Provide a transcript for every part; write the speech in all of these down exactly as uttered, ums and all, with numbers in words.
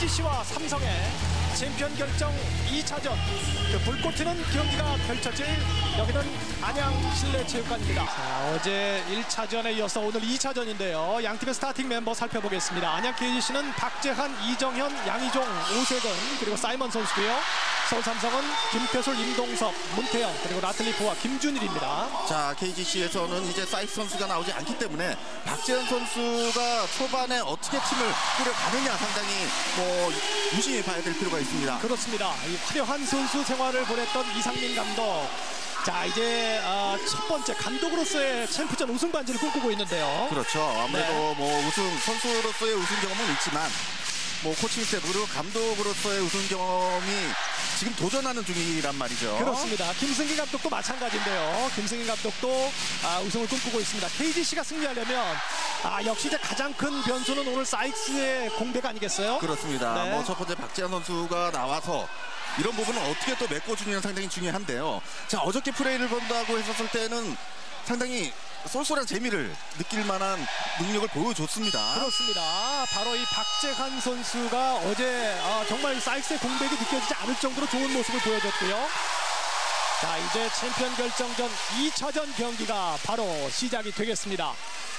케이지씨와 삼성의 챔피언 결정 이 차전 그 불꽃 튀는 경기가 펼쳐질 여기는 안양 실내체육관입니다. 자, 어제 일 차전에 이어서 오늘 이 차전인데요. 양 팀의 스타팅 멤버 살펴보겠습니다. 안양 케이지씨는 박재한, 이정현, 양희종, 오세근 그리고 사이먼 선수고요. 서울 삼성은 김태술, 임동섭, 문태영 그리고 라틀리프와 김준일입니다. 자, 케이지씨에서는 이제 사이스 선수가 나오지 않기 때문에 박재현 선수가 초반에 어떻게 팀을 꾸려가느냐 상당히 뭐 유심히 봐야 될 필요가 있습니다. 그렇습니다. 이 화려한 선수 생활을 보냈던 이상민 감독. 자, 이제 어, 첫 번째 감독으로서의 챔프전 우승 반지를 꿈꾸고 있는데요. 그렇죠. 아무래도 네. 뭐 우승 선수로서의 우승 경험은 있지만 뭐 코칭 스태프로 감독으로서의 우승 경험이 지금 도전하는 중이란 말이죠. 그렇습니다. 김승기 감독도 마찬가지인데요. 김승기 감독도 아, 우승을 꿈꾸고 있습니다. 케이지씨가 승리하려면 아, 역시 이제 가장 큰 변수는 오늘 사이크스의 공백 아니겠어요? 그렇습니다. 네. 뭐 첫 번째 박재현 선수가 나와서 이런 부분은 어떻게 또 메꿔주느냐 상당히 중요한데요. 자, 어저께 플레이를 본다고 했었을 때는 상당히 쏠쏠한 재미를 느낄 만한 능력을 보여줬습니다. 그렇습니다. 바로 이 박재한 선수가 어제 아, 정말 사이크스의 공백이 느껴지지 않을 정도로 좋은 모습을 보여줬고요. 자, 이제 챔피언 결정전 이 차전 경기가 바로 시작이 되겠습니다.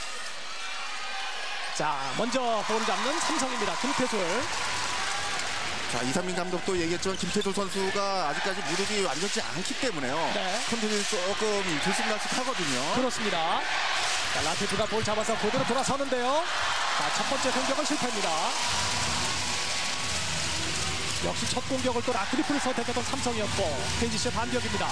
자, 먼저 볼을 잡는 삼성입니다. 김태술. 자, 이상민 감독도 얘기했지만 김태술 선수가 아직까지 무릎이 완전치 않기 때문에요. 네. 컨디션이 조금 들쑥날쑥하거든요. 그렇습니다. 자, 라티프가 볼 잡아서 그대로 돌아서는데요. 자, 첫 번째 공격은 실패입니다. 역시 첫 공격을 또 라트리프를 선택했던 삼성이었고 케이지씨의 반격입니다.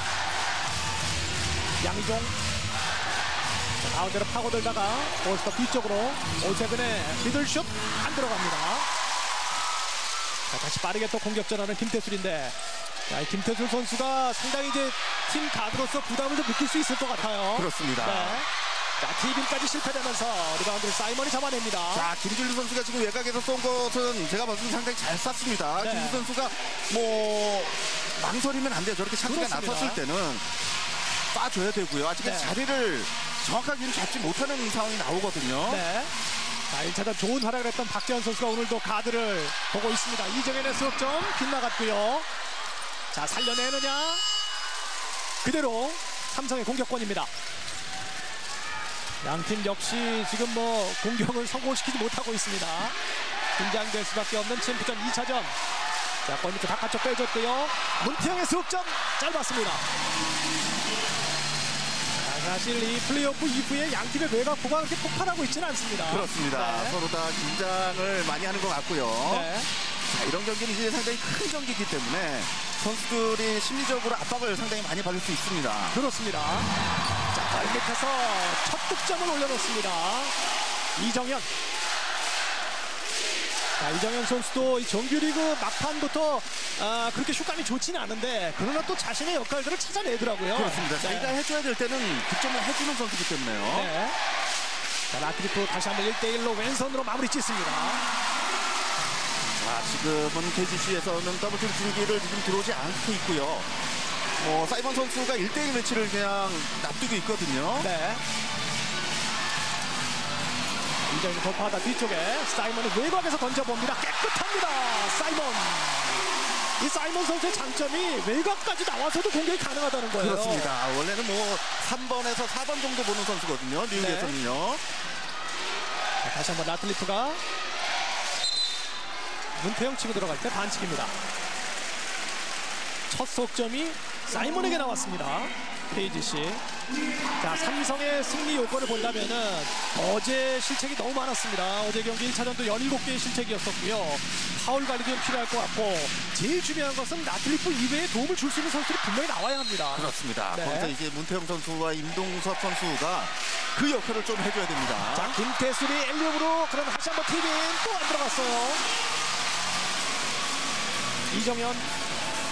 양희종 자, 가운데로 파고들다가 올스터 뒤쪽으로 오세근의 미들슛 안 들어갑니다. 자, 다시 빠르게 또 공격 전하는 김태술인데 자, 이 김태술 선수가 상당히 이제 팀 가드로서 부담을 좀 느낄 수 있을 것 같아요. 그렇습니다. 네. 자, 티빈까지 실패되면서 리바운드를 사이먼이 잡아냅니다. 자, 김준일 선수가 지금 외곽에서 쏜 것은 제가 봤을 때 상당히 잘 쐈습니다. 네. 김준일 선수가 뭐 망설이면 안 돼요. 저렇게 찬스가 그렇습니다. 나섰을 때는 쏴줘야 되고요. 아직까지 네. 자리를 정확하게 잡지 못하는 상황이 나오거든요. 네. 자, 일 차전 좋은 활약을 했던 박재현 선수가 오늘도 가드를 보고 있습니다. 이정현의 수업점 빗나갔고요. 자, 살려내느냐? 그대로 삼성의 공격권입니다. 양팀 역시 지금 뭐 공격을 성공시키지 못하고 있습니다. 긴장될 수밖에 없는 챔프전 이 차전. 자, 골 밑에 바깥쪽 빼줬고요. 문태영의 수업점 짧았습니다. 사실 이 플레이오프 이후에 양팀의 외곽포가 그렇게 폭발하고 있지는 않습니다. 그렇습니다. 네. 서로 다 긴장을 많이 하는 것 같고요. 네. 자, 이런 경기는 이제 상당히 큰 경기이기 때문에 선수들이 심리적으로 압박을 상당히 많이 받을 수 있습니다. 그렇습니다. 자, 발 밑에서 첫 득점을 올려놓습니다. 이정현. 자, 이정현 선수도 이 정규리그 막판부터 아, 그렇게 슛감이 좋지는 않은데 그러나 또 자신의 역할들을 찾아내더라고요. 그렇습니다. 네. 자기가 해줘야 될 때는 득점을 해주는 선수이기 때문에요. 네. 자, 라트리프 다시 한번 일 대 일로 왼손으로 마무리 짓습니다. 자, 지금은 케이지씨에서는 더블킬 중기를 지금 들어오지 않고 있고요. 뭐 사이먼 선수가 일 대 일 매치를 그냥 납두고 있거든요. 네. 이정현 돌파하다 뒤쪽에 사이먼이 외곽에서 던져봅니다. 깨끗합니다. 사이먼. 이 사이먼 선수의 장점이 외곽까지 나와서도 공격이 가능하다는 거예요. 그렇습니다. 원래는 뭐 삼 번에서 사 번 정도 보는 선수거든요. 미국에서는요. 네. 자, 다시 한번 라틀리프가 문태영 치고 들어갈 때 반칙입니다. 첫 속점이 사이먼에게 나왔습니다. 케이지씨. 자, 삼성의 승리 요건을 본다면은 어제 실책이 너무 많았습니다. 어제 경기 일 차전도 열일곱 개의 실책이었었고요. 파울 관리도 좀 필요할 것 같고 제일 중요한 것은 라틀리프 이외에 도움을 줄 수 있는 선수들이 분명히 나와야 합니다. 그렇습니다. 네. 거기서 이제 문태영 선수와 임동섭 선수가 그 역할을 좀 해줘야 됩니다. 자, 김태술이 엘리업으로 그런 다시 한번 티빈 또 안 들어갔어요. 이정현.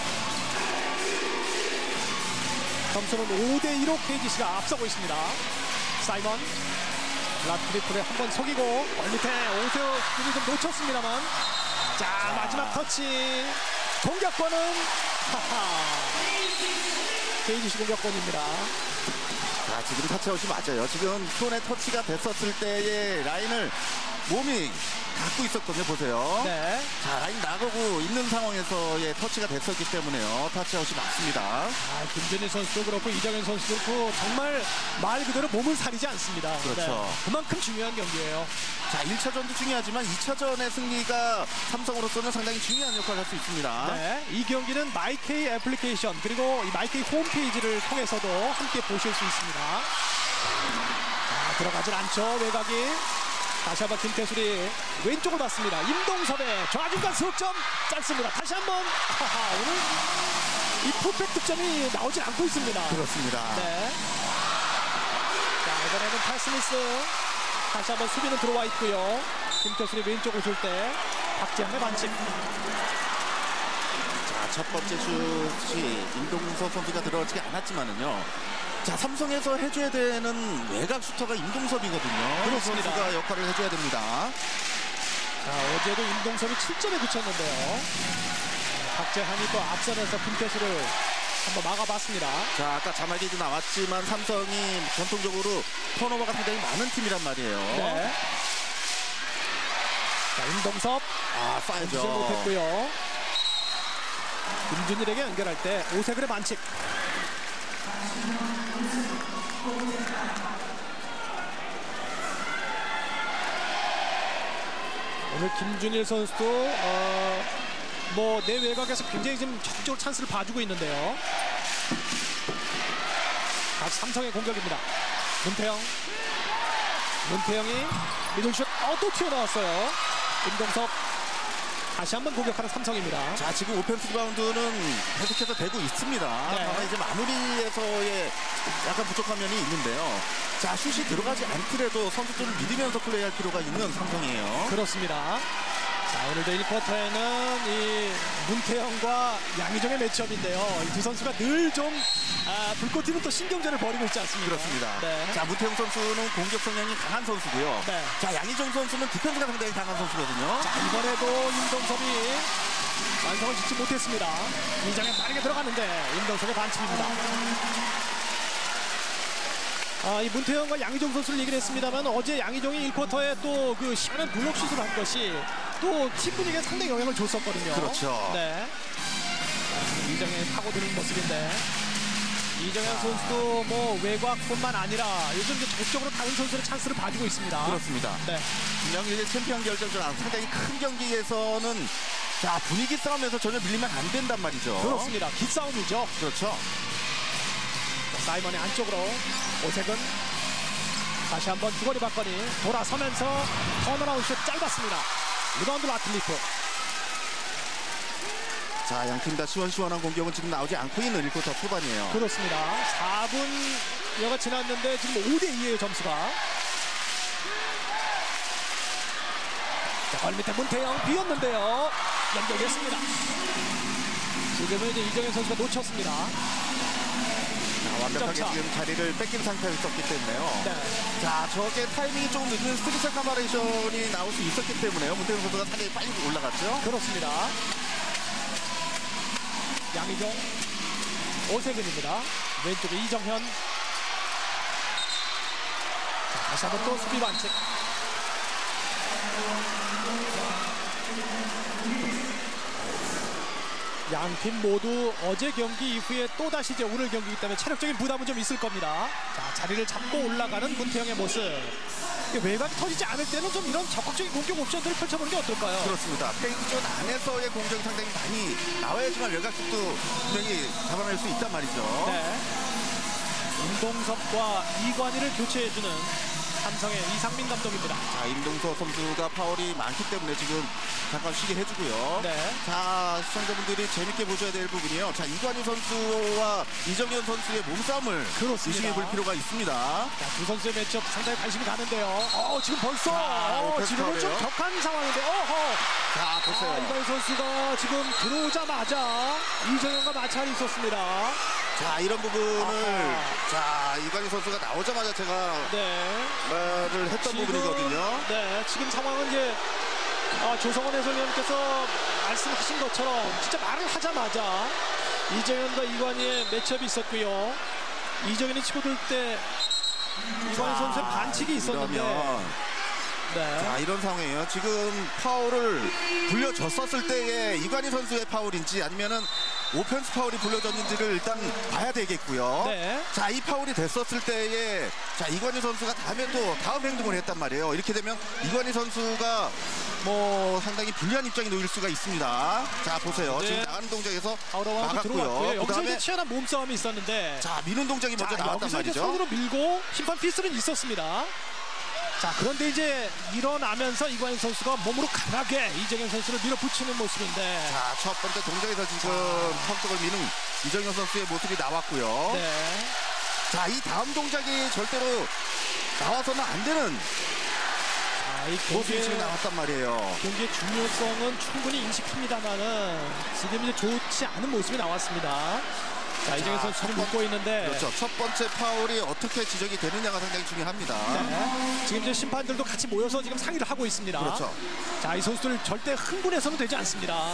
점수는 오 대 이로 케이지씨가 앞서고 있습니다. 사이먼 라트리프를 한번 속이고 골 밑에 오세훈이 좀 놓쳤습니다만 자, 마지막 터치 공격권은 하하 케이지씨 공격권입니다. 자, 지금 터치아웃이 맞아요. 지금 손에 터치가 됐었을 때의 라인을 몸이 갖고 있었거든요. 보세요. 네. 자, 라인 나가고 있는 상황에서의 터치가 됐었기 때문에요. 터치아웃이 맞습니다. 아, 김준일 선수도 그렇고 이정현 선수도 그렇고 정말 말 그대로 몸을 사리지 않습니다. 그렇죠. 네. 그만큼 중요한 경기예요. 자, 일 차전도 중요하지만 이 차전의 승리가 삼성으로서는 상당히 중요한 역할을 할 수 있습니다. 네, 이 경기는 마이케이 애플리케이션 그리고 이 마이케이 홈페이지를 통해서도 함께 보실 수 있습니다. 자, 들어가질 않죠. 외곽이. 다시 한번 김태술이 왼쪽을 봤습니다. 임동섭의 좌중간 석점 짧습니다. 다시 한번 아하, 오늘 이 포백 득점이 나오질 않고 있습니다. 그렇습니다. 네. 자, 이번에는 팔 스미스 다시 한번 수비는 들어와 있고요. 김태술이 왼쪽을 줄 때 박재현의 반칙. 자, 첫 번째 슛이 임동섭 선수가 들어가지 않았지만은요. 자, 삼성에서 해줘야 되는 외곽 슈터가 임동섭이거든요. 그렇습니다. 이 선수가 역할을 해줘야 됩니다. 자, 어제도 임동섭이 칠 점에 그쳤는데요. 박재환이 또 앞선에서 김태수를 한번 막아봤습니다. 자, 아까 자막에도 나왔지만 삼성이 전통적으로 턴오버가 상당히 많은 팀이란 말이에요. 네. 자, 임동섭 아, 던지지 싸야죠. 못했고요. 김준일에게 연결할 때 오세근의 반칙. 오늘 김준일 선수도 어, 뭐 내 외곽에서 굉장히 지금 적극적으로 찬스를 봐주고 있는데요. 다시 삼성의 공격입니다. 문태영. 문태영이 미들슛 어, 또 튀어나왔어요. 임동섭. 다시 한번 공격하는 삼성입니다. 자, 지금 오펜스 리바운드는 계속해서 되고 있습니다. 네. 다만 이제 마무리에서의 약간 부족한 면이 있는데요. 자, 슛이 들어가지 않더라도 선수들을 믿으면서 플레이할 필요가 있는 삼성이에요. 그렇습니다. 자, 오늘도 일 쿼터에는 이 문태영과 양희종의 매치업인데요. 이 두 선수가 늘 좀 아, 불꽃 튀는 또 신경전을 벌이고 있지 않습니까? 그렇습니다. 네. 자, 문태영 선수는 공격 성향이 강한 선수고요. 네. 자, 양희종 선수는 디펜스가 상당히 강한 선수거든요. 자, 이번에도 임동섭이 완성을 짓지 못했습니다. 이정현 빠르게 들어가는데 임동섭의 반칙입니다. 아, 이 문태영과 양희종 선수를 얘기를 했습니다만 어제 양희종이 일 쿼터에 또 그 시원한 블록슛을 한 것이 또 팀 분위기에 상당히 영향을 줬었거든요. 그렇죠. 네. 이정현이 파고드는 모습인데 이정현 선수도 뭐 외곽뿐만 아니라 요즘 이제 적극적으로 다른 선수의 찬스를 봐주고 있습니다. 그렇습니다. 네. 분명히 챔피언 결정전 상당히 큰 경기에서는 자, 분위기 싸움에서 전혀 밀리면 안 된단 말이죠. 그렇습니다. 기싸움이죠. 그렇죠. 사이먼의 안쪽으로 오색은 다시 한번 주거리 받거니 돌아서면서 턴어라운드 슛 짧았습니다. 리바운드 라틀리프. 자, 양팀 다 시원시원한 공격은 지금 나오지 않고 있는 일 쿼터 초반이에요. 그렇습니다. 사 분여가 지났는데 지금 오 대 이에요 점수가. 자, 발 밑에 문태영 비었는데요. 연결됐습니다. 지금은 이제 이정현 선수가 놓쳤습니다. 자, 완벽하게 차. 지금 자리를 뺏긴 상태에서 있었기 때문에요. 네. 자, 저게 타이밍이 조금 늦은 스리샷 카바레이션이 나올 수 있었기 때문에요. 문태영 선수가 상당히 빨리 올라갔죠. 그렇습니다. 양희종, 오세근입니다. 왼쪽에 이정현. 자, 다시 한번 또 수비 반칙. 양팀 모두 어제 경기 이후에 또다시 이제 오늘 경기이기 때문에 체력적인 부담은 좀 있을 겁니다. 자, 자리를 잡고 올라가는 문태영의 모습. 외곽이 터지지 않을 때는 좀 이런 적극적인 공격 옵션들을 펼쳐보는 게 어떨까요? 그렇습니다. 페이크존 안에서의 공격이 상당히 많이 나와야지만 외곽슛도 분명히 잡아낼 수 있단 말이죠. 네. 임동섭과 이관희를 교체해주는 삼성의 이상민 감독입니다. 자, 임동서 선수가 파울이 많기 때문에 지금 잠깐 쉬게 해주고요. 네. 자, 시청자분들이 재밌게 보셔야 될 부분이요. 자, 이관희 선수와 이정현 선수의 몸싸움을 그렇습니다. 유심히 볼 필요가 있습니다. 자, 두 선수의 매치업 상당히 관심이 가는데요. 어, 지금 벌써 자, 어, 오펜스 지금은 좀 파울이에요. 격한 상황인데 어허. 자, 보세요. 아, 이관희 선수가 지금 들어오자마자 이정현과 마찰이 있었습니다. 자, 이런 부분을 아하. 자, 이관희 선수가 나오자마자 제가 네. 말을 했던 지금, 부분이거든요. 네, 지금 상황은 이제 아, 조성원 해설위원께서 말씀하신 것처럼 진짜 말을 하자마자 이정현과 이관희의 매치업이 있었고요. 이정현이 치고 들 때 이관희 선수의 반칙이 있었는데 이러면 네. 자, 이런 상황이에요. 지금 파울을 불려줬었을 때의 이관희 선수의 파울인지 아니면은 오펜스 파울이 불려졌는지를 일단 봐야 되겠고요. 네. 자, 이 파울이 됐었을 때에 자, 이관희 선수가 다음에 또 다음 행동을 했단 말이에요. 이렇게 되면 이관희 선수가 뭐 상당히 불리한 입장에 놓일 수가 있습니다. 자, 보세요. 네. 지금 나가는 동작에서 파울하고 들어왔고요. 막았고요. 여기서 그다음에 이제 치열한 몸싸움이 있었는데 자, 미는 동작이 먼저 자, 나왔단 여기서 이제 말이죠. 손으로 밀고 심판 피스는 있었습니다. 자, 그런데 이제 일어나면서 이관희 선수가 몸으로 강하게 이정현 선수를 밀어붙이는 모습인데 자, 첫 번째 동작에서 지금 턱턱을 미는 이정현 선수의 모습이 나왔고요. 네. 자, 이 다음 동작이 절대로 나와서는 안 되는 자, 이 모습이 경기의, 지금 나왔단 말이에요. 경기의 중요성은 충분히 인식합니다만은 지금 이제 좋지 않은 모습이 나왔습니다. 자, 이정현 자, 선수는 첫 번- 묶고 있는데 그렇죠. 첫 번째 파울이 어떻게 지적이 되느냐가 상당히 중요합니다. 네. 지금 이제 심판들도 같이 모여서 지금 상의를 하고 있습니다. 그렇죠. 자, 이 선수들 절대 흥분해서는 되지 않습니다.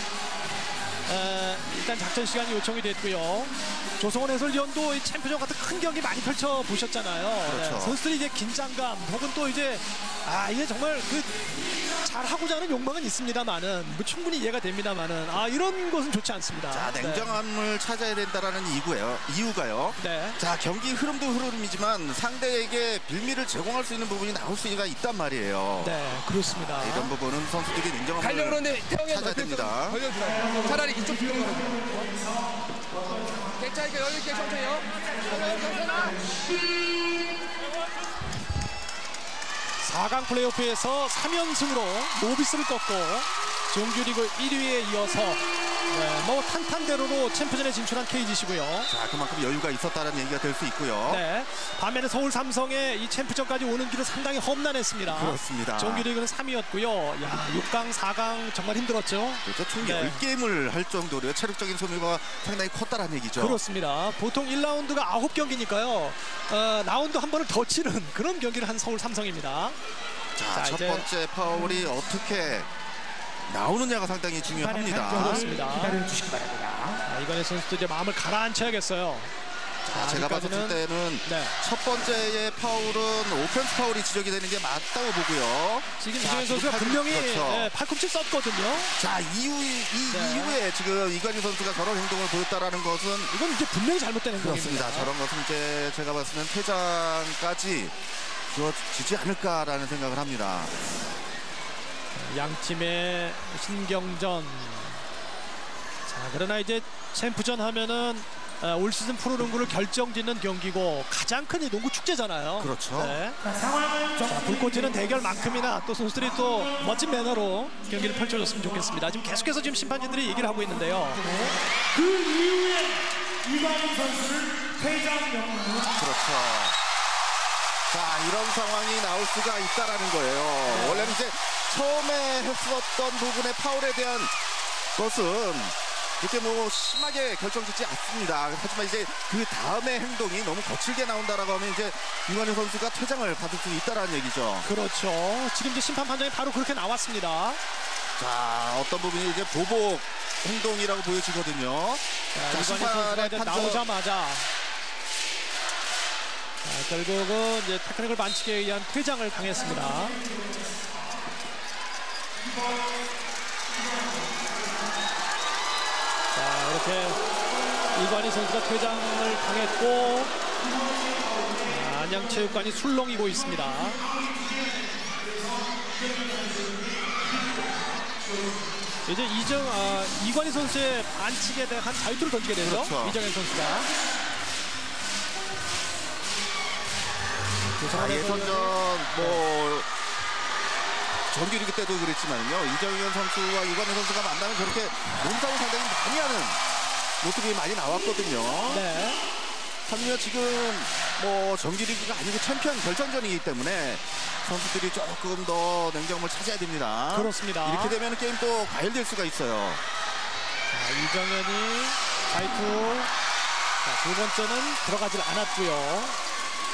에, 일단 작전 시간이 요청이 됐고요. 조성원 해설위원도 이 챔피언 같은 큰 경기 많이 펼쳐 보셨잖아요. 그렇죠. 선수들이 이제 긴장감 혹은 또 이제 아 이게 정말 그 잘하고자 하는 욕망은 있습니다만은 뭐 충분히 이해가 됩니다만은 아 이런 것은 좋지 않습니다. 자, 냉정함을 찾아야 된다라는 이유예요. 이유가요. 네. 자, 경기 흐름도 흐름이지만 상대에게 빌미를 제공할 수 있는 부분이 나올 수가 있단 말이에요. 네, 그렇습니다. 이런 부분은 선수들이 냉정함을 가려고 그러는데 태영이 찾아야 됩니다. 걸려주라. 차라리 이쪽 뒤로 가면 괜찮으니까 여유 있게 천천히요. 사 강 플레이오프에서 삼 연승으로 노비스를 꺾고 정규리그 일 위에 이어서 네, 뭐 탄탄대로로 챔피언에 진출한 케이지시고요. 자, 그만큼 여유가 있었다는 얘기가 될 수 있고요. 네, 반면에 서울 삼성의 이 챔피언까지 오는 길은 상당히 험난했습니다. 그렇습니다. 정규리그는 삼 위였고요. 야, 육 강, 사 강 정말 힘들었죠. 그렇죠. 총 네. 열 게임을 할 정도로 체력적인 소모가 상당히 컸다는 얘기죠. 그렇습니다. 보통 일 라운드가 아홉 경기니까요. 어, 라운드 한 번을 더 치른 그런 경기를 한 서울 삼성입니다. 자, 자, 첫 이제- 번째 파울이 어떻게 나오느냐가 상당히 중요합니다. 그렇습니다. 기다려 주시기 바랍니다. 자, 이번에 선수도 이제 마음을 가라앉혀야겠어요. 자, 제가 봤을 아직까지는- 때는 네. 첫 번째의 파울은 오펜스 파울이 지적이 되는 게 맞다고 보고요. 지금 자, 이정현 선수가 팔- 분명히 그렇죠. 네, 팔꿈치 썼거든요. 자, 이후, 이 네. 이후에 지금 이관희 선수가 저런 행동을 보였다라는 것은 이건 이제 분명히 잘못된 그렇습니다. 행동입니다. 저런 것은 이제 제가 봤을 때는 퇴장까지 주어지지 않을까라는 생각을 합니다. 양 팀의 신경전. 자, 그러나 이제 챔프전 하면은 어, 올 시즌 프로농구를 결정짓는 경기고 가장 큰 이 농구 축제잖아요. 그렇죠. 네. 자, 상황을 좀 자, 불꽃 튀는 대결만큼이나 또 선수들이 또 멋진 매너로 경기를 펼쳐줬으면 좋겠습니다. 지금 계속해서 지금 심판진들이 얘기를 하고 있는데요. 그 이후에 이관희 선수를 퇴장 명령으로 그렇죠. 자, 이런 상황이 나올 수가 있다라는 거예요. 원래는 이제 처음에 했었던 부분의 파울에 대한 것은 그렇게 뭐 심하게 결정짓지 않습니다. 하지만 이제 그 다음의 행동이 너무 거칠게 나온다라고 하면 이제 이관희 선수가 퇴장을 받을 수 있다라는 얘기죠. 그렇죠. 지금 이제 심판 판정이 바로 그렇게 나왔습니다. 자, 어떤 부분이 이제 보복 행동이라고 보여지거든요. 자, 자, 이관희 선수가 심판의 이제 판정. 나오자마자 자, 결국은 이제 테크닉을 반칙에 의한 퇴장을 당했습니다. 자, 이렇게 이관희 선수가 퇴장을 당했고 자, 안양체육관이 술렁이고 있습니다. 이제 이정 아, 이관희 선수의 반칙에 대한 자유투를 던지게 되죠. 그렇죠. 이정현 선수가. 자, 예선전 뭐 정규리그 때도 그랬지만요. 이정현 선수와 이관희 선수가 만나면 저렇게 몸싸움 상당히 많이 하는 모습이 많이 나왔거든요. 네. 하물며 지금 뭐 정규리그가 아니고 챔피언 결정전이기 때문에 선수들이 조금 더 냉정함을 찾아야 됩니다. 그렇습니다. 이렇게 되면 게임 또 과열될 수가 있어요. 자, 이정현이 자유투. 자, 두 번째는 들어가질 않았고요.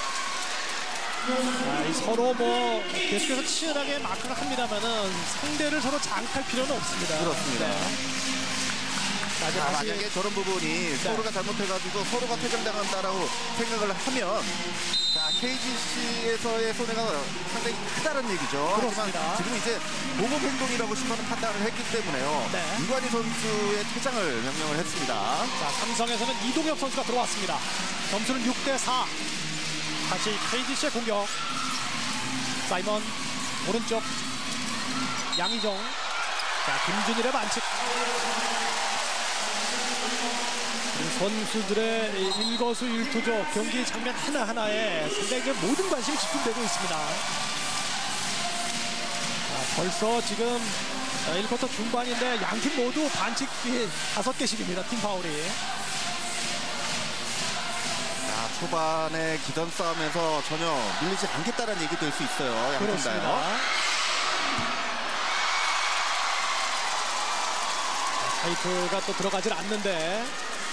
자, 이 서로 뭐 계속해서 치열하게 마크를 합니다만은 상대를 서로 자극할 필요는 없습니다. 그렇습니다. 네. 자, 이제 자, 다시 만약에 저런 부분이 서로가 잘못해가지고 서로가 퇴장당한다라고 생각을 하면 자, 케이지씨에서의 손해가 상당히 크다는 얘기죠. 그렇습니다. 하지만 지금 이제 보급 행동이라고 심판은 판단을 했기 때문에요. 네. 이관희 선수의 퇴장을 명령을 했습니다. 자, 삼성에서는 이동엽 선수가 들어왔습니다. 점수는 육 대 사. 다시 케이지씨의 공격. 사이먼 오른쪽 양희종. 자, 김준일의 반칙. 선수들의 일거수 일투조 경기 장면 하나하나에 상당히 모든 관심이 집중되고 있습니다. 자, 벌써 지금 일 쿼터 중반인데 양팀 모두 반칙이 다섯 개씩입니다. 팀 파울이. 자, 초반에 기던 싸움에서 전혀 밀리지 않겠다는 얘기 될 수 있어요. 양팀 그렇습니다. 다요. 타이트가 또 들어가질 않는데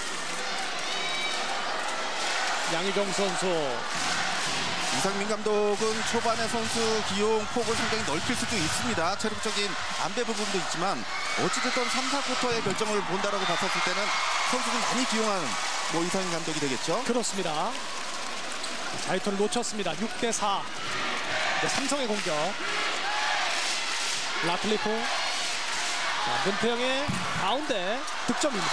양희종 선수. 이상민 감독은 초반에 선수 기용 폭을 상당히 넓힐 수도 있습니다. 체력적인 안배 부분도 있지만 어찌됐든 삼, 사 쿼터의 결정을 본다라고 봤었을 때는 선수들 많이 기용한 뭐 이상민 감독이 되겠죠. 그렇습니다. 자유투를 놓쳤습니다. 육 대 사. 네, 삼성의 공격. 라틀리프. 자, 문태영의 가운데 득점입니다.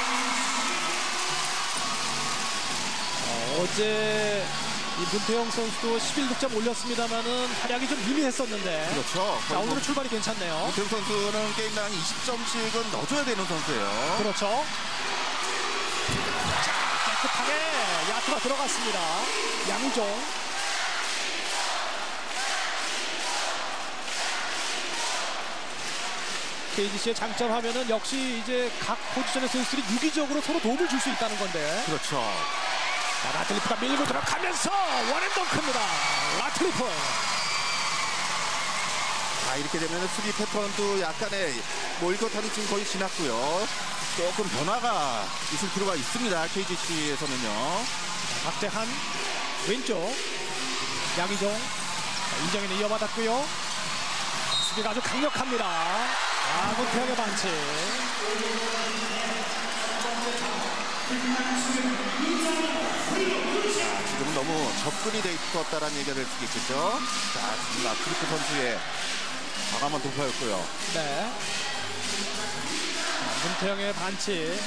어, 어제 이 문태영 선수도 십일 득점 올렸습니다만은 활약이 좀 미미했었는데. 그렇죠. 자, 오늘은 출발이 괜찮네요. 문태영 선수는 게임당 이십 점씩은 넣어줘야 되는 선수예요. 그렇죠. 자, 깨끗하게 야투가 들어갔습니다. 양희종. 케이지씨의 장점 하면은 역시 이제 각 포지션의 선수들이 유기적으로 서로 도움을 줄 수 있다는 건데. 그렇죠. 자, 라틀리프가 밀고 들어가면서 원앤덩크입니다. 라틀리프. 자, 이렇게 되면 수비 패턴도 약간의 뭐 일거탄이 지금 거의 지났고요. 조금 변화가 있을 필요가 있습니다. 케이지씨에서는요. 박재한 왼쪽. 양희종. 자, 이정현이 이어받았고요. 수비가 아주 강력합니다. 아, 문태영의 반칙. 자, 지금 너무 접근이 돼 있었다라는 얘기가 될 수 있겠죠. 자, 지금 라트리프 선수의 과감한 돌파였고요. 네. 자, 문태영의 반칙.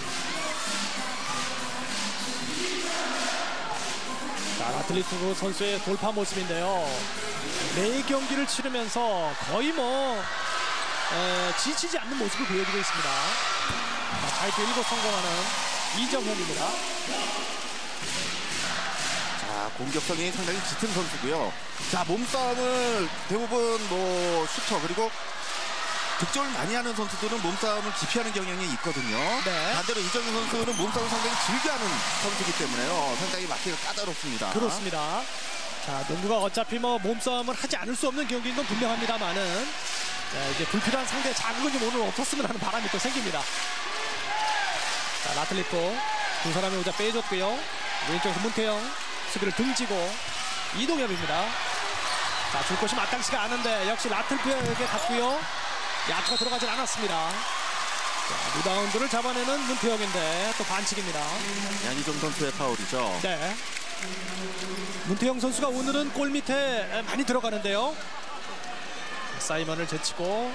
자, 라틀리프 선수의 돌파 모습인데요. 네 경기를 치르면서 거의 뭐 에, 지치지 않는 모습을 보여주고 있습니다. 자, 자유투 일곱 성공하는 이정현입니다. 자, 공격성이 상당히 짙은 선수고요. 자, 몸싸움을 대부분 뭐 슈터 그리고 득점을 많이 하는 선수들은 몸싸움을 기피하는 경향이 있거든요. 네. 반대로 이정현 선수는 몸싸움을 상당히 즐겨하는 선수이기 때문에요. 상당히 맞기가 까다롭습니다. 그렇습니다. 자, 농구가 어차피 뭐 몸싸움을 하지 않을 수 없는 경기인 건 분명합니다만은 자, 이제 불필요한 상대의 자극은 좀 오늘 없었으면 하는 바람이 또 생깁니다. 자, 라틀리프 두 사람이 오자 빼줬고요. 왼쪽에서 문태영 수비를 등지고 이동엽입니다. 자, 줄 곳이 마땅치가 않은데 역시 라틀리프에게 갔고요. 야투가 들어가질 않았습니다. 자, 리바운드를 잡아내는 문태영인데 또 반칙입니다. 양희종 선수의 파울이죠. 네. 문태영 선수가 오늘은 골 밑에 많이 들어가는데요. 사이먼을 제치고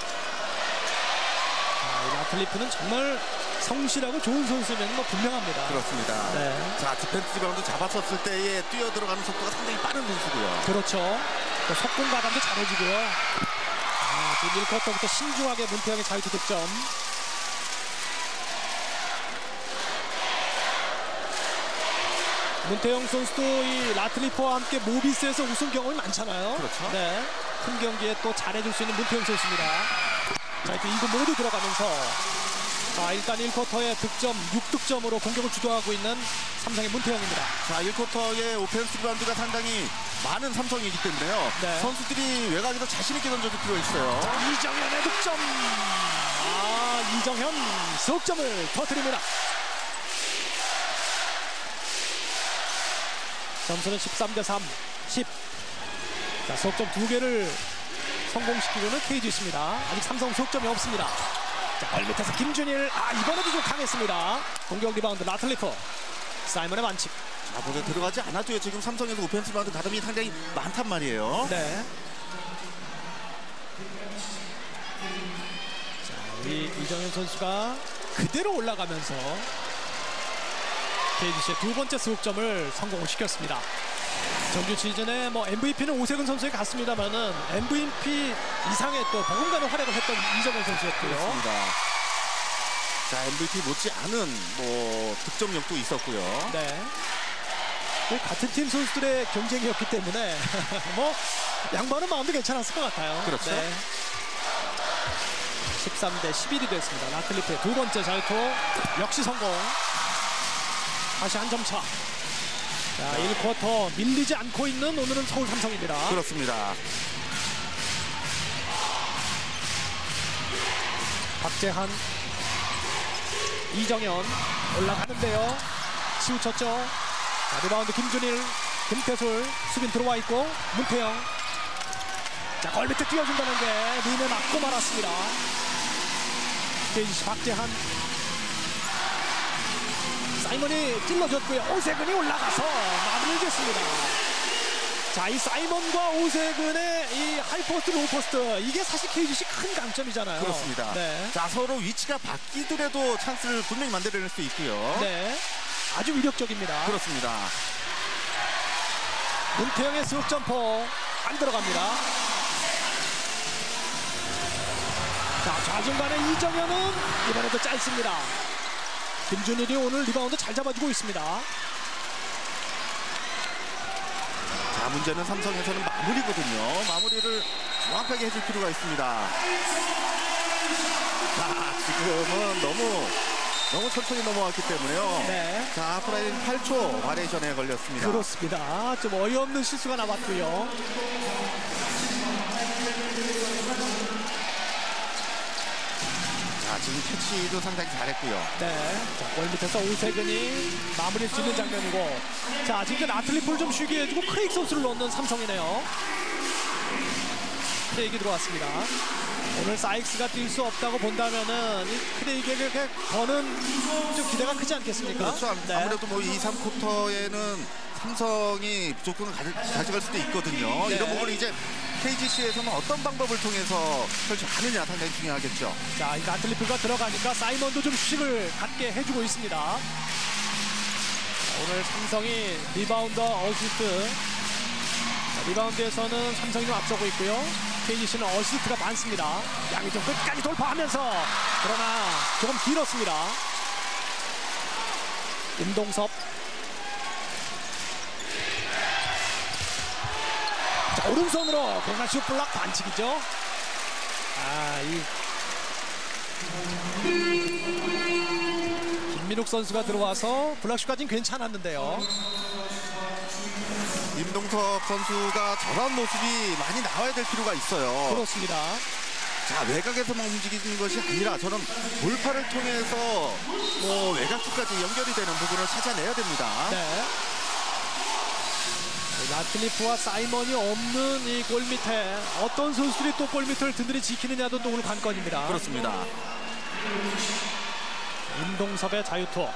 자, 이 라틀리프는 정말 성실하고 좋은 선수면 뭐 분명합니다. 그렇습니다. 네. 자, 디펜스 리바운드 잡았었을 때에 뛰어 들어가는 속도가 상당히 빠른 선수고요. 그렇죠. 또 속공 가담도 잘해주고요. 아, 지금 일 쿼터부터 신중하게 문태영의 자유투 득점. 문태영 선수도 이 라틀리프와 함께 모비스에서 우승 경험이 많잖아요. 그렇죠. 네. 큰 경기에 또 잘해줄 수 있는 문태영 선수입니다. 자, 이제 이거 모두 들어가면서 자, 일단 일 쿼터의 득점 육 득점으로 공격을 주도하고 있는 삼성의 문태영입니다. 자, 일 쿼터의 오펜스 리바운드가 상당히 많은 삼성이기 때문에요. 네. 선수들이 외곽에서 자신 있게 던져줄 필요가 있어요. 이정현의 득점. 아, 이정현 석점을 터뜨립니다. 점수는 십삼 대 삼, 십. 자, 석점 두 개를 성공시키고는 케이지씨입니다. 아직 삼성 석점이 없습니다. 자, 발 밑에서 김준일. 아, 이번에도 좀 강했습니다. 공격 리바운드 라틀리프. 사이먼의 반칙. 자, 보세 들어가지 않아도요. 지금 삼성에서 오펜스 리바운드 가담이 상당히 많단 말이에요. 네. 자, 우리 이정현 선수가 그대로 올라가면서 케이지씨의 두 번째 수득점을 성공을 시켰습니다. 정규 시즌에 뭐 엠브이피는 오세근 선수에 갔습니다만은 엠브이피 이상의 또 버금가는 활약을 했던 이정현 선수였고요. 그렇습니다. 자, 엠브이피 못지 않은 뭐 득점력도 있었고요. 네. 같은 팀 선수들의 경쟁이었기 때문에 뭐 양반은 마음도 괜찮았을 것 같아요. 그렇죠. 네. 십삼 대 십일이 됐습니다. 라틀리프의 두 번째 자유투 역시 성공. 다시 한 점 차. 자, 일 쿼터 밀리지 않고 있는 오늘은 서울 삼성입니다. 그렇습니다. 박재한, 이정현 올라가는데요. 치우쳤죠. 자, 리바운드 김준일, 김태술, 수빈 들어와 있고 문태영. 자, 골 밑에 뛰어준다는 게 림에 맞고 말았습니다. 케이지씨 박재한. 사이먼이 찔러줬고요. 오세근이 올라가서 마무리를 짓습니다. 자, 이 사이먼과 오세근의 이 하이포스트, 로우포스트 이게 사실 케이지씨 큰 강점이잖아요. 그렇습니다. 네. 자, 서로 위치가 바뀌더라도 찬스를 분명히 만들어낼 수 있고요. 네. 아주 위력적입니다. 그렇습니다. 문태영의 수육 점퍼 안 들어갑니다. 자, 좌중간의 이정현은 이번에도 짧습니다. 김준일이 오늘 리바운드 잘 잡아주고 있습니다. 자, 문제는 삼성에서는 마무리거든요. 마무리를 정확하게 해줄 필요가 있습니다. 자, 지금은 너무 너무 천천히 넘어왔기 때문에요. 네. 자, 프라이는 팔 초 바레이션에 걸렸습니다. 그렇습니다. 좀 어이없는 실수가 나왔고요. 자, 지금 캐치도 상당히 잘했고요. 네. 자, 골 밑에서 오세근이 마무리를 짓는 장면이고, 자, 지금 라틀리프를 좀 쉬게 해주고 크레이크 선수를 넣는 삼성이네요. 크레이크 들어왔습니다. 오늘 사이크스가 뛸 수 없다고 본다면은 이 크레이크에게 더는 좀 기대가 크지 않겠습니까? 그렇죠. 네. 아무래도 뭐 이, 삼 쿼터에는 삼성이 무조건 가져, 가져갈 수도 있거든요. 네. 이런 부분을 이제 케이지씨에서는 어떤 방법을 통해서 펼쳐가느냐 상당히 중요하겠죠. 자, 이 라틀리프가 들어가니까 사이먼도 좀 휴식을 갖게 해주고 있습니다. 자, 오늘 삼성이 리바운더 어시스트. 자, 리바운드에서는 삼성이 좀 앞서고 있고요. 케이지씨는 어시스트가 많습니다. 양이 좀 끝까지 돌파하면서 그러나 조금 길었습니다. 임동섭. 자, 오른손으로 그러나 슛블락 반칙이죠. 아, 이 김민욱 선수가 들어와서 블락슛까지는 괜찮았는데요. 임동석 선수가 저런 모습이 많이 나와야 될 필요가 있어요. 그렇습니다. 자, 외곽에서만 움직이는 것이 아니라 저는 돌파를 통해서 뭐 외곽 쪽까지 연결이 되는 부분을 찾아내야 됩니다. 네. 라틀리프와 사이먼이 없는 이 골 밑에 어떤 선수들이 또 골 밑을 든든히 지키느냐도 또 오늘 관건입니다. 그렇습니다. 임동섭의 자유투.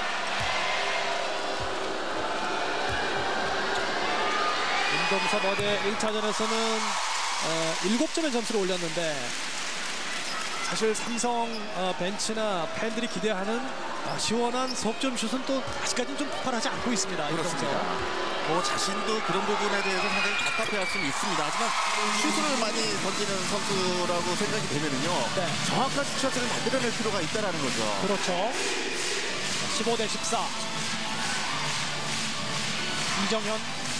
임동섭 어제 일 차전에서는 어, 일곱 점의 점수를 올렸는데 사실 삼성 어, 벤치나 팬들이 기대하는 어, 시원한 석점 슛은 또 아직까지는 좀 폭발하지 않고 있습니다. 그렇습니다. 임동섭. 뭐 자신도 그런 부분에 대해서 상당히 답답해할 수는 있습니다. 하지만 슛을 많이 던지는 선수라고 생각이 되면은요. 네. 정확한 슛을 만들어낼 필요가 있다라는 거죠. 그렇죠. 십오 대 십사. 이정현.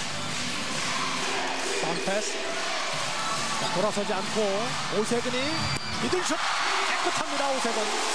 다운 패스. 자, 돌아서지 않고 오세근이 미들슛 깨끗합니다. 오세근.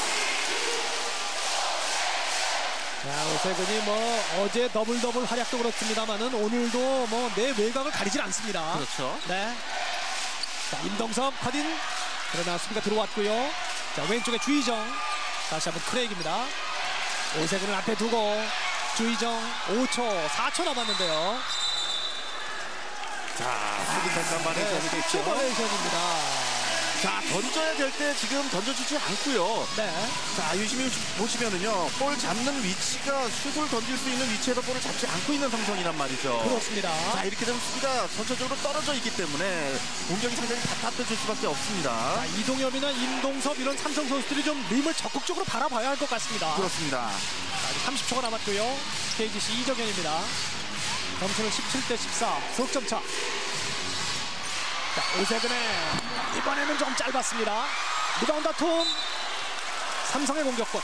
자, 오세근이 뭐 어제 더블 더블 활약도 그렇습니다만은 오늘도 뭐 내 외곽을 가리질 않습니다. 그렇죠. 네. 자, 임동섭 커딘. 그러나 수비가 들어왔고요. 자, 왼쪽에 주희정. 다시 한번 크레이크입니다. 오세근을 앞에 두고 주희정 오 초, 사 초 남았는데요. 자, 수비 잠깐 네, 바레이션이 됐죠. 바레이션입니다. 자, 던져야 될 때 지금 던져주지 않고요. 네. 자, 유심히 보시면은요, 볼 잡는 위치가 슛을 던질 수 있는 위치에서 볼을 잡지 않고 있는 삼성이란 말이죠. 그렇습니다. 자, 이렇게 되면 수비가 전체적으로 떨어져 있기 때문에 공격이 상당히 답답해질 수밖에 없습니다. 자, 이동엽이나 임동섭 이런 삼성 선수들이 좀 림을 적극적으로 바라봐야 할 것 같습니다. 그렇습니다. 자, 아직 삼십 초가 남았고요. 케이지씨 이정현입니다. 점수는 십칠 대 십사, 석점 차. 자, 오세근의 이번에는 좀 짧았습니다. 리바운드 다툼. 삼성의 공격권.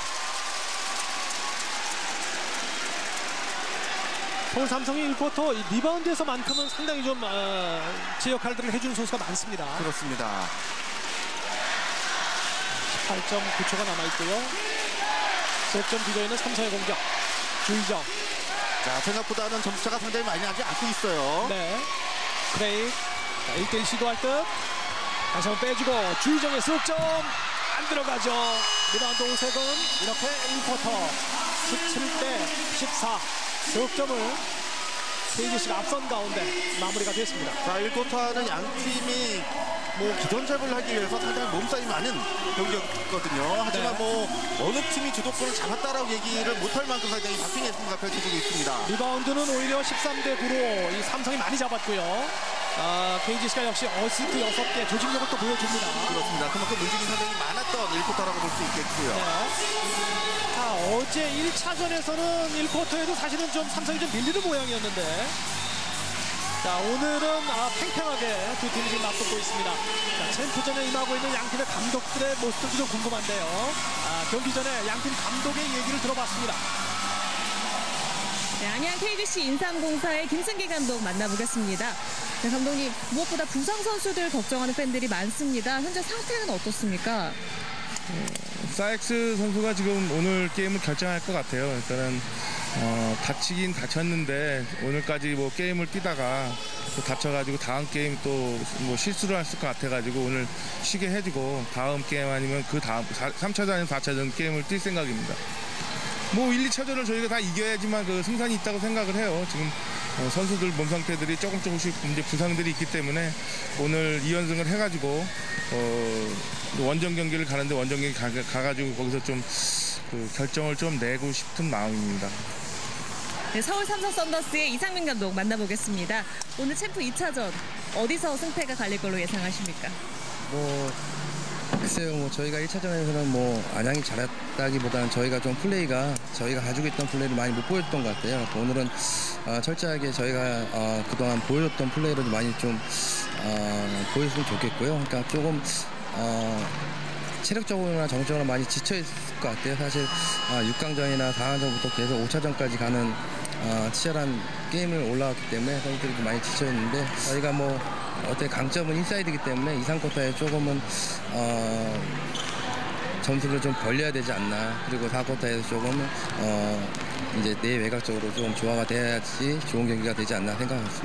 서울 삼성이 일 쿼터 리바운드에서만큼은 상당히 좀 어, 제 역할들을 해주는 선수가 많습니다. 그렇습니다. 팔 점 구 초가 남아있고요. 석점 뒤져 있는 삼성의 공격. 주의정. 자, 생각보다는 점수차가 상당히 많이 나지 않고 있어요. 네. 크레이크. 자, 일 대 일 시도할 듯. 다시 한번 빼주고 주의정의 석점 안 들어가죠. 리바운드 오세근. 이렇게 일 쿼터 십칠 대 십사 석점을 케이지씨가 앞선 가운데 마무리가 됐습니다. 자, 일 쿼터는 양 팀이 뭐 기선제압을 하기 위해서 상당히 몸싸움이 많은 경기였거든요. 하지만 네. 뭐 어느 팀이 주도권을 잡았다라고 얘기를 못할 만큼 상당히 박빙의 승부가 펼쳐지고 있습니다. 리바운드는 오히려 십삼 대 구로 이 삼성이 많이 잡았고요. 아, 케이지씨가 역시 어시스트 여섯 개 조직력을 또 보여줍니다. 그렇습니다. 그만큼 움직임이 상당히 많았던 일 쿼터라고 볼 수 있겠고요. 네. 자, 어제 일 차전에서는 일 쿼터에도 사실은 좀 삼성이 좀 밀리는 모양이었는데, 자, 오늘은 아, 팽팽하게 두 팀이 지금 맞붙고 있습니다. 자, 챔프전에 임하고 있는 양 팀의 감독들의 모습도 좀 궁금한데요. 아, 경기 전에 양 팀 감독의 얘기를 들어봤습니다. 네, 안양 케이지씨 인삼공사의 김승기 감독 만나보겠습니다. 네, 감독님, 무엇보다 부상 선수들 걱정하는 팬들이 많습니다. 현재 상태는 어떻습니까? 사이엑스 선수가 지금 오늘 게임을 결정할 것 같아요. 일단은 어, 다치긴 다쳤는데 오늘까지 뭐 게임을 뛰다가 또 다쳐가지고 다음 게임 또 뭐 실수를 했을 것 같아가지고 오늘 쉬게 해주고 다음 게임 아니면 그 다음 삼 차전 아니면 사 차전 게임을 뛸 생각입니다. 뭐 일, 이 차전을 저희가 다 이겨야지만 그 승산이 있다고 생각을 해요. 지금 어, 선수들 몸 상태들이 조금 조금씩 이제 부상들이 있기 때문에 오늘 이 연승을 해가지고 어, 원정 경기를 가는데 원정 경기 가, 가가지고 거기서 좀 그 결정을 좀 내고 싶은 마음입니다. 네, 서울 삼성 썬더스의 이상민 감독 만나보겠습니다. 오늘 챔프 이 차전 어디서 승패가 갈릴 걸로 예상하십니까? 뭐 글쎄요, 뭐 저희가 일 차전에서는 뭐 안양이 잘했다기보다는 저희가 좀 플레이가 저희가 가지고 있던 플레이를 많이 못 보였던 것 같아요. 오늘은 어, 철저하게 저희가 어, 그동안 보여줬던 플레이를 많이 좀 어, 보였으면 좋겠고요. 그러니까 조금 어, 체력적으로나 정적으로 많이 지쳐있을 것 같아요. 사실 어, 육 강전이나 사 강전부터 계속 오 차전까지 가는 어, 치열한 게임을 올라왔기 때문에 선수들이 많이 지쳐있는데 저희가 뭐 어때 강점은 인사이드이기 때문에 이, 삼 쿼터에 조금은 어, 점수를 좀 벌려야 되지 않나. 그리고 사 쿼터에서 조금은 어, 이제 내외곽적으로 좀 조화가 돼야지 좋은 경기가 되지 않나 생각합니다.